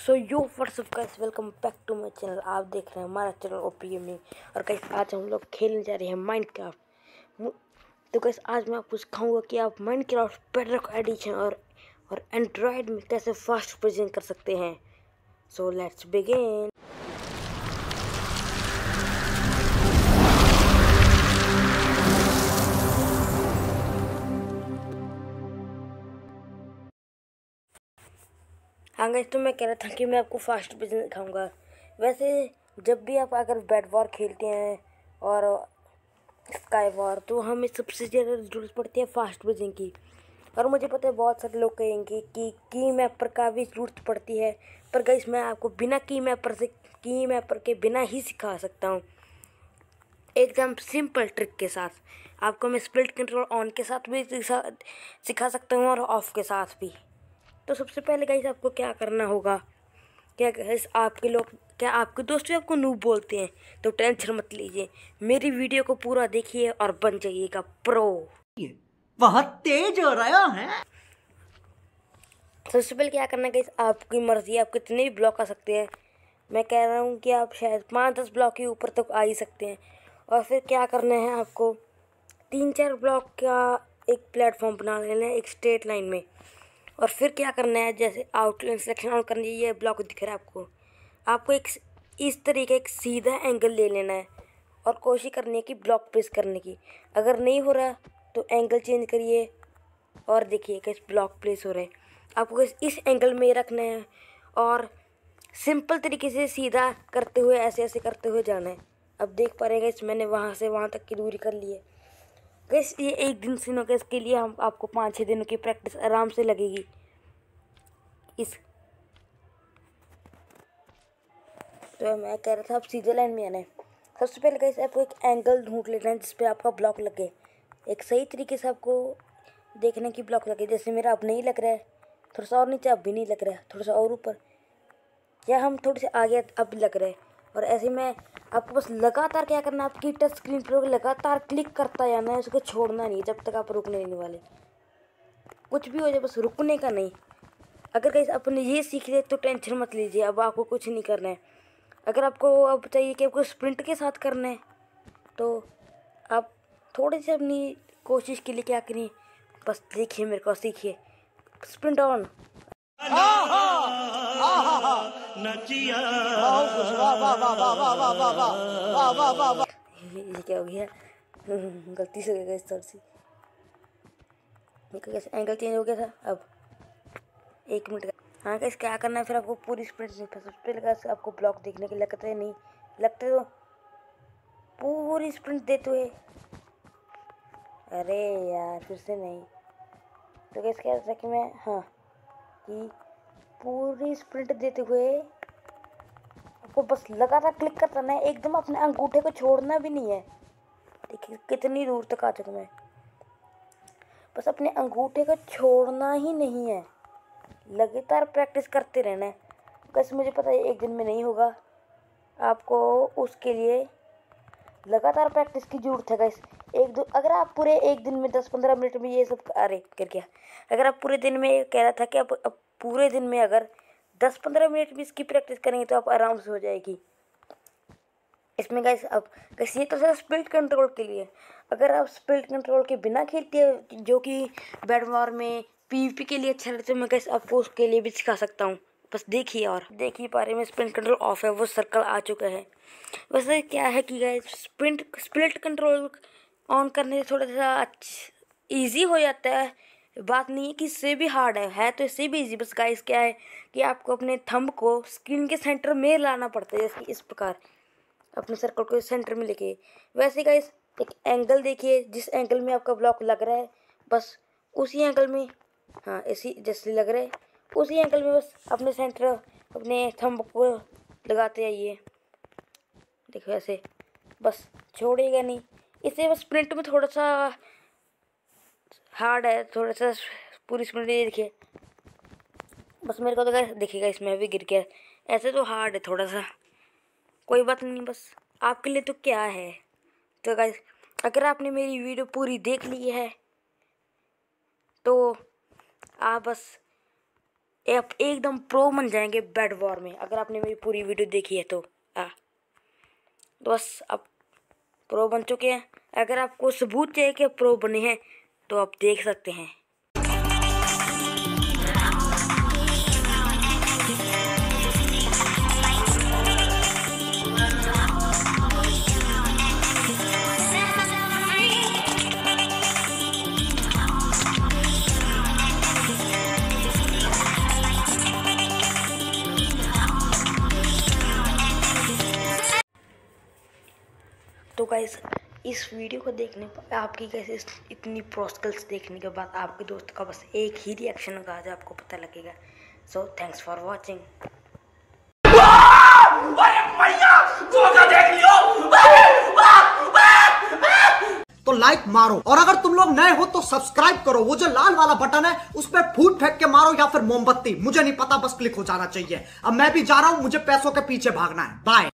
So yo what's up guys, welcome back to my channel. आप देख रहे हैं हमारा चैनल ओपी गेमिंग। और गाइस आज हम लोग खेलने जा रहे हैं माइनक्राफ्ट। तो गाइस आज मैं आपको सिखाऊंगा कि आप माइनक्राफ्ट बेडरॉक एडिशन और एंड्रॉयड में कैसे फास्ट प्रेजेंट कर सकते हैं। So let's begin. हाँ गाइस, तो मैं कह रहा था कि मैं आपको फास्ट प्रेजेंट दिखाऊंगा। वैसे जब भी आप अगर बेड वॉर खेलते हैं और स्काई वॉर, तो हमें सबसे ज़्यादा ज़रूरत पड़ती है फास्ट ब्रिजिंग की। और मुझे पता है बहुत सारे लोग कहेंगे कि की मैपर का भी ज़रूरत पड़ती है, पर गाइस मैं आपको बिना की मैपर के बिना ही सिखा सकता हूँ, एकदम सिंपल ट्रिक के साथ। आपको मैं स्प्लिट कंट्रोल ऑन के साथ भी सिखा सकता हूँ और ऑफ के साथ भी। तो सबसे पहले गाइस आपको क्या करना होगा, क्या गाइस आपके दोस्त भी आपको नूब बोलते हैं, तो टेंशन मत लीजिए, मेरी वीडियो को पूरा देखिए और बन जाइएगा प्रो। बहुत तेज हो रहा है। सबसे पहले क्या करना है गाइस, आपकी मर्जी, आप कितने भी ब्लॉक आ सकते हैं। मैं कह रहा हूँ कि आप शायद 5-10 ब्लॉक के ऊपर तक आ ही सकते हैं। और फिर क्या करना है, आपको 3-4 ब्लॉक का एक प्लेटफॉर्म बना लेना है एक स्ट्रेट लाइन में। और फिर क्या करना है, जैसे आउटलाइन सिलेक्शन ऑन करनी है, ये ब्लॉक दिख रहा है आपको एक इस तरीके एक सीधा एंगल ले लेना है और कोशिश करनी है कि ब्लॉक प्रेस करने की। अगर नहीं हो रहा तो एंगल चेंज करिए और देखिए कि ब्लॉक प्लेस हो रहा है। आपको इस एंगल में रखना है और सिंपल तरीके से सीधा करते हुए ऐसे करते हुए जाना है। अब देख पा रहे हैं गाइस, मैंने वहाँ से वहाँ तक की दूरी कर ली है गाइस। ये एक दिन से गाइस के लिए हम आपको 5-6 दिनों की प्रैक्टिस आराम से लगेगी। तो मैं कह रहा था आप सीधे लाइन में आना है। सबसे पहले गाइस आपको एक एंगल ढूंढ लेना है जिस पे आपका ब्लॉक लगे। एक सही तरीके से आपको देखना कि ब्लॉक लगे। जैसे मेरा अब नहीं लग रहा है, थोड़ा सा और नीचे अब भी नहीं लग रहा है, थोड़ा सा और ऊपर, या हम थोड़े से आगे अब लग रहा है। और ऐसे में आपको बस लगातार क्या करना है, आपकी टच स्क्रीन पर लगातार क्लिक करता जाना है, उसको छोड़ना नहीं जब तक आप रुकने नहीं वाले। कुछ भी हो जाए बस रुकने का नहीं। अगर गाइस अपने ये सीख ले तो टेंशन मत लीजिए, अब आपको कुछ नहीं करना है। अगर आपको अब चाहिए कि आपको स्प्रिंट के साथ करना है, तो आप थोड़ी सी अपनी कोशिश के लिए क्या करिए, बस देखिए मेरे को, सीखिए स्प्रिंट ऑन। ये क्या हो गया, गलती से गया इस तरह से, कैसे एंगल चेंज हो गया था। अब 1 मिनट का, हाँ कैसे क्या करना है, फिर आपको पूरी स्प्रिंट से सबसे पहले आपको ब्लॉक देखने के लगते नहीं लगते, तो पूरी स्प्रिंट देते हुए, अरे यार फिर से नहीं, तो कैसे क्या था कि मैं, हाँ, कि पूरी स्प्रिंट देते हुए आपको बस लगातार क्लिक करना है, एकदम अपने अंगूठे को छोड़ना भी नहीं है। देखिए कितनी दूर तक आ चुका मैं, बस अपने अंगूठे को छोड़ना ही नहीं है, लगातार प्रैक्टिस करते रहना है। बस मुझे पता है एक दिन में नहीं होगा, आपको उसके लिए लगातार प्रैक्टिस की जरूरत है गाइस। अगर आप पूरे एक दिन में 10-15 मिनट में ये सब, अरे कर गया, अगर आप पूरे दिन में, कह रहा था कि आप पूरे दिन में अगर 10-15 मिनट भी इसकी प्रैक्टिस करेंगे तो आप आराम से हो जाएगी इसमें गाइस। अब गाइस ये तो सिर्फ स्प्लिट कंट्रोल के लिए। अगर आप स्प्लिट कंट्रोल के बिना खेलते हैं, जो कि बेड वॉर में पीवीपी के लिए अच्छा रहता है, मैं गाइस आपको उसके लिए भी सिखा सकता हूँ। बस देखिए, और देख ही पा रहे हैं स्प्लिट कंट्रोल ऑफ है, वो सर्कल आ चुका है। वैसे क्या है कि गाइस स्प्लिट कंट्रोल ऑन करने से थोड़ा सा ईजी हो जाता है, बात नहीं है कि इससे भी हार्ड है तो इससे भी इजी। बस गाइस क्या है कि आपको अपने थंब को स्क्रीन के सेंटर में लाना पड़ता है, जैसे इस प्रकार अपने सर्कल को सेंटर में लेके। वैसे गाइस एक एंगल देखिए, जिस एंगल में आपका ब्लॉक लग रहा है बस उसी एंगल में, हाँ ऐसी जैसे लग रहा है उसी एंगल में बस अपने सेंटर, अपने थंब को लगाते आइए। देखो ऐसे, बस छोड़ेगा नहीं। इससे बस स्प्रिंट में थोड़ा सा हार्ड है, थोड़ा सा पूरी स्प्रिंट ये देखिए, बस मेरे को तो देखिएगा इसमें भी गिर गया। ऐसे तो हार्ड है थोड़ा सा, कोई बात नहीं, बस आपके लिए तो क्या है। तो गाइस अगर आपने मेरी वीडियो पूरी देख ली है तो आप बस आप एकदम प्रो बन जाएंगे बेड वॉर में, अगर आपने मेरी पूरी वीडियो देखी है तो बस आप प्रो बन चुके हैं। अगर आपको सबूत चाहिए कि प्रो बने हैं तो आप देख सकते हैं। तो गाइस इस वीडियो को देखने पर आपकी कैसे इतनी प्रोस्कल्स देखने के बाद आपके दोस्त का बस एक ही रिएक्शन होगा जो आपको पता लगेगा। So thanks for watching. तो लाइक मारो, और अगर तुम लोग नए हो तो सब्सक्राइब करो। वो जो लाल वाला बटन है उस पर फूट फेंक के मारो या फिर मोमबत्ती, मुझे नहीं पता, बस क्लिक हो जाना चाहिए। अब मैं भी जा रहा हूं, मुझे पैसों के पीछे भागना है। बाय।